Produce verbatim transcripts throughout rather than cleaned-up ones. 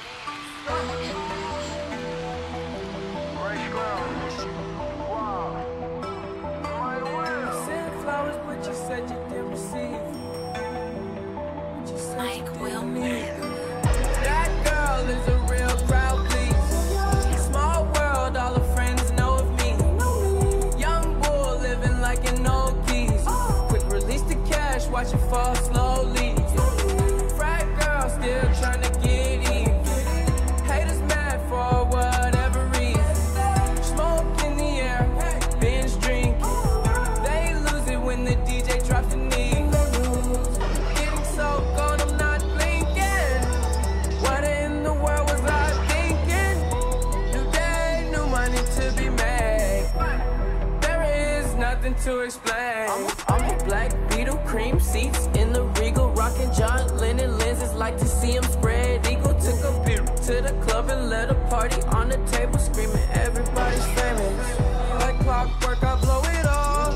Mike Wilmer. That girl is a real crowd, please. Small world, all her friends know of me. Young bull living like an old geese. Quick release the cash, watch it fall slowly. Frat girl still trying to get in. Haters mad for whatever reason. Smoke in the air, binge drink. They lose it when the D J drops the knee. Getting so gone, I'm not blinking. What in the world was I thinking? New day, new money to be made. There is nothing to explain. I'm, I'm a black Beetle, cream seats in the Regal, rocking John Lennon lenses, like to see him spread eagle. Took a beer to the club and let a party on the table, screaming everybody's famous. Like clockwork, I blow it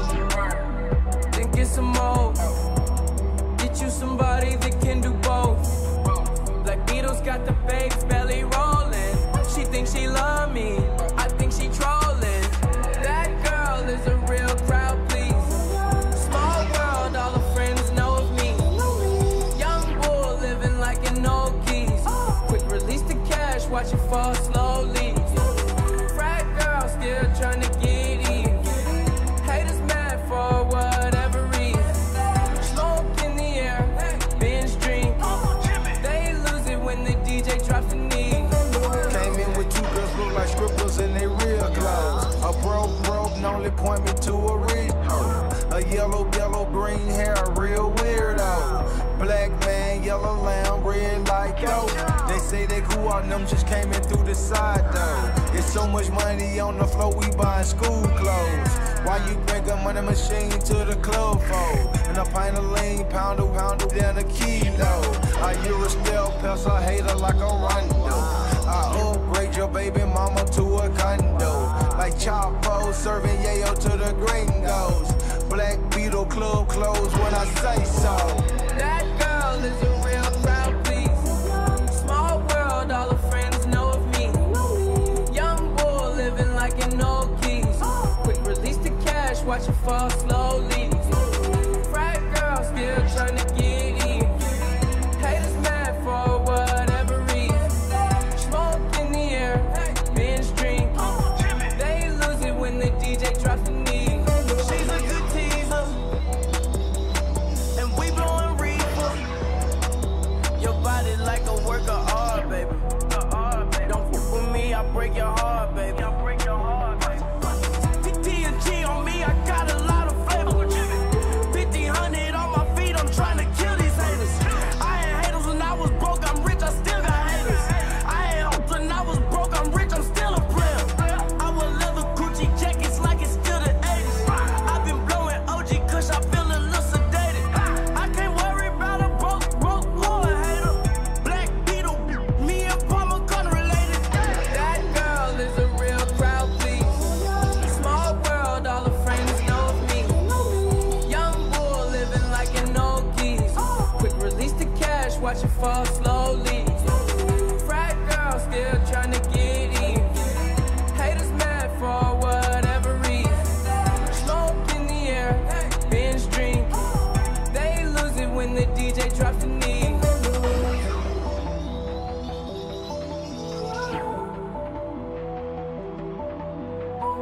all, then get some more. Get you somebody that can do both. Black Beatles got the babes belly rolling. She thinks she love me, I think she trolling. That girl is a real crowd, please. Small world, all her friends know of me. Young bull living like an old geese. Quick release the cash, watch it fall slowly. Frat girl still trying to get in. Haters mad for whatever reason. Smoke in the air, binge drink. They lose it when the D J drops the knee. Came in with two girls look like strippers in they real clothes. A broke broke only point me to a rich hoe. A yellow yellow green hair, real weirdo. Black man, yellow lamb, red like yo. They say they cool out, them just came in through the side though. It's so much money on the floor, we buying school clothes. Why you bring a money machine to the club for? And a pint of lean, pound a pound of down a kilo. I hear a stale pencil, hater like a rondo. I upgrade your baby mama to a condo. Like Chapo serving yayo to the gringos. Black Beetle club clothes when I say so. That girl is a real crowd, please. Small world, all her friends know of me. Young bull living like an old geese. Quick release the cash, watch it fall slowly. Frat girl still trying to get in. Haters mad for whatever reason. Smoke in the air, binge drink. They lose it when the D J drops the knee. She's a good teaser, and we blowing reefer. Your body like a work of art, baby. Don't fuck with me, I break your heart, baby. I break your heart, baby. T and G on me, I got a lot of flavor. fifteen hundred on my feet, I'm trying to kill these haters. I had haters when I was broke, I'm rich, I still got haters. I had hopes when I was broke, I'm rich, I'm still a player. I wear leather Gucci jackets like it's still the eighties. I've been blowing O G kush, I feel a little sedated. I can't worry about a broke, broke, or a hater. Black Beetle, me and Palmer gun related. That girl is a real crowd, please. Small world, all her friends know of me. Young bull living like an old geese. Quick release the cash, watch it fall slowly. Frat girl still trying to get in. Haters mad for whatever reason. Smoke in the air, binge drink. They lose it when the D J drops the knee.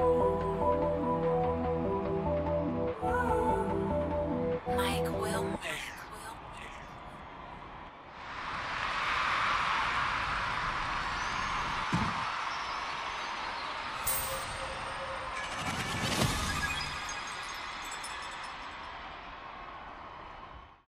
Mike Wilmer.